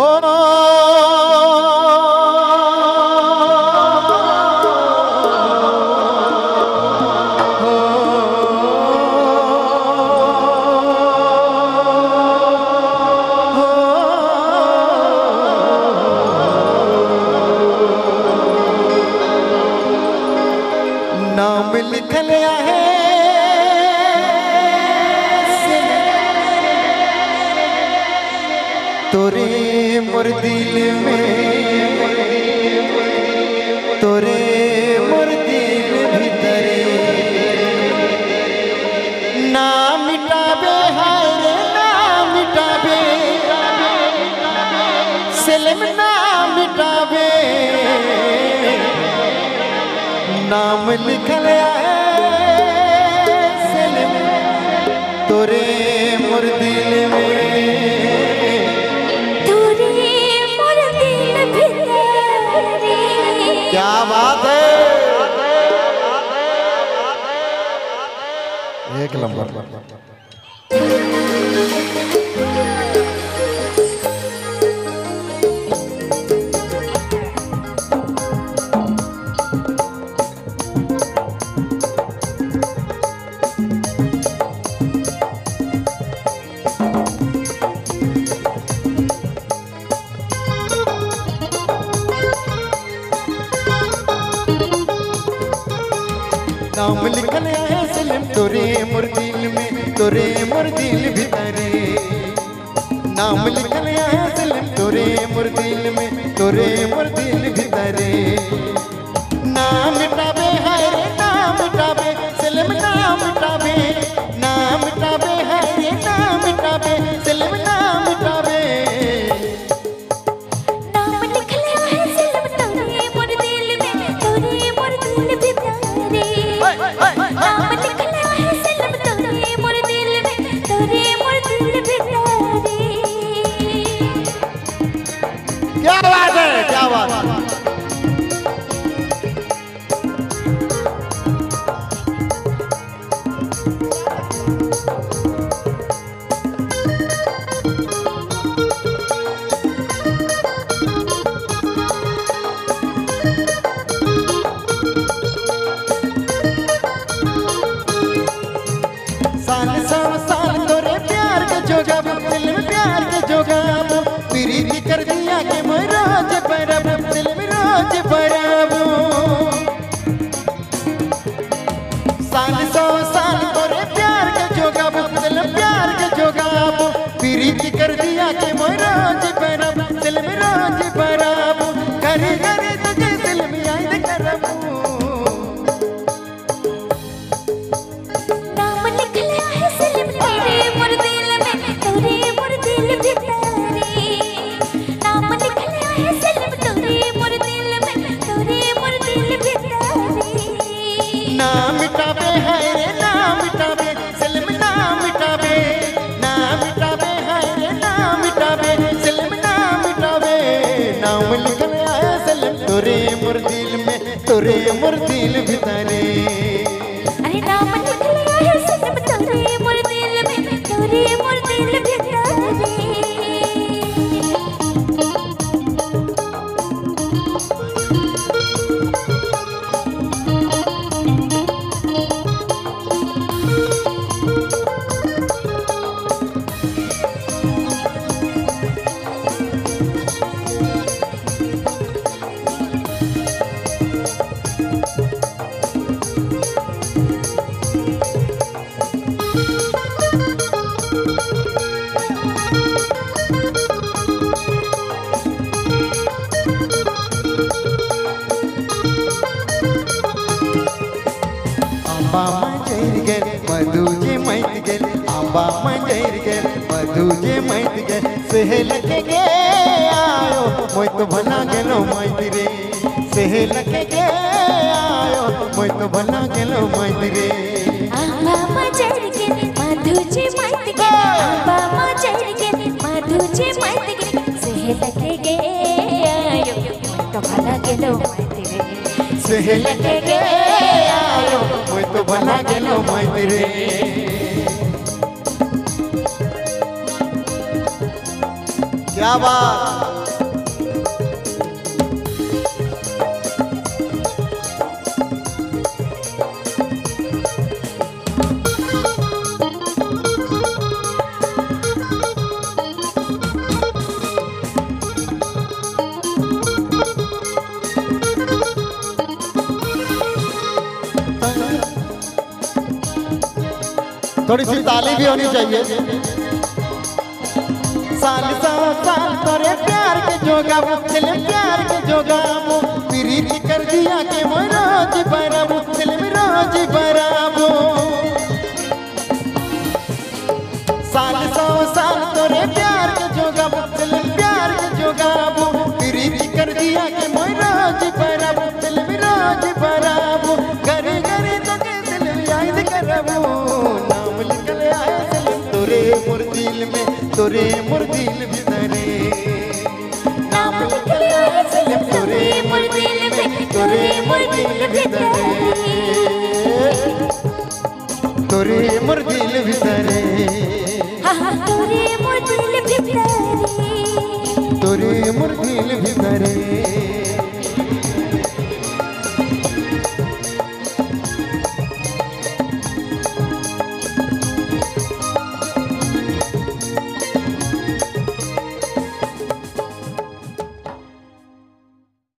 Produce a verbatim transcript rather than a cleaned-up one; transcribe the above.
नाम लिखल है तोरे मोर दिल में, तोरे मोर दिल भीतरे ना मिटाबे है रे ना मिटाबे सलम ना मिटाबे नाम लिखल है सलम तोरे मोर दिल में, तोरे मोर दिल भीतरे। क्या बात है, एक नंबर। नाम लिखल है सलम तोरे मोर दिल में, तोरे मोर दिल भीतरे नाम लिखल है सलम तोरे मोर दिल में, तोरे मोर दिल भीतरे ना मिटाबे है रे ना मिटाबे सलम ना मिटाबे ना मिटाबे है रे ना मिटाबे सलम ना मिटाबे नाम लिखल है सलम तोरे मोर दिल में, तोरे मोर दिल भीतरे। नाम लिखल है सलम तोरे मोर दिल में, तोरे मोर दिल भीतरे। क्या बात है, क्या बात है। साल साल साल तोरे प्यार के जोगाब दिल में प्यार के जोगाब प्रीति कर दिया के मैं रोज परब दिल में रोज परब साल सौ साल तोरे प्यार के जोगाब दिल में प्यार के जोगाब प्रीति कर दिया के मैं रोज परब दिल में रोज परब करे करे तुझे दिल में याद करब। ना मिटाबे है रे ना मिटाबे सलम ना मिटाबे ना मिटाबे है रे ना मिटाबे सलम ना मिटाबे नाम लिखल है सलम तोरे मोर दिल में, तोरे मोर दिल भीतरे। अरे नाम लिखल है सलम तोरे मोर दिल में, तोरे मोर दिल भीतरे। आंबा मंजर गेल मधु जे मैत गेल आंबा मंजर गेल मधु जे मैत गेल सेहल के गे आयो मोय तो भला गेलो मैत रे सेहल के गे आयो मोय तो भला गेलो मैत रे। आंबा मंजर गेल मधु जे मैत गेल आंबा मंजर गेल मधु जे मैत गेल सेहल के गे आयो मोय तो भला गेलो मैत रे सेहल के गे आयो मोय तो भला गेलो मैत रे। क्या बात। थोड़ी सी ताली भी होनी चाहिए। साल सौ साल तोरे प्यार के जोगाबू दिल प्यार के जोगाबू प्रीति कर दिया के मैं रोज बराबू दिल में रोज बराबू। साल सौ साल तोरे प्यार के जोगाबू दिल प्यार के जोगाबू प्रीति कर दिया के मैं रोज बराबू दिल में रोज बराबू। घरे घरे तो के दिल याद करबू नाम लिखल आए सनम तोरे मोर दिल में तोरे मोर दिल भीतरे नाम लिखल आए सनम तोरे मोर दिल में तोरे मोर दिल भीतरे तोरे मोर दिल भीतरे तोरे मोर दिल भीतरे तोरे मोर दिल भीतरे।